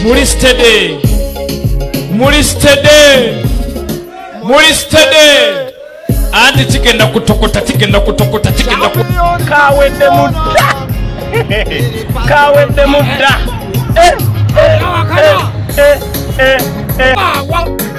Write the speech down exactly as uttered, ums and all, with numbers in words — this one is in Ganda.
Muri steady. Muri steady. Muri steady. Andi tigenda kutokota tigenda kutokota tigenda kutokota. Kawende muda. Kawende muda. Eh eh eh eh eh.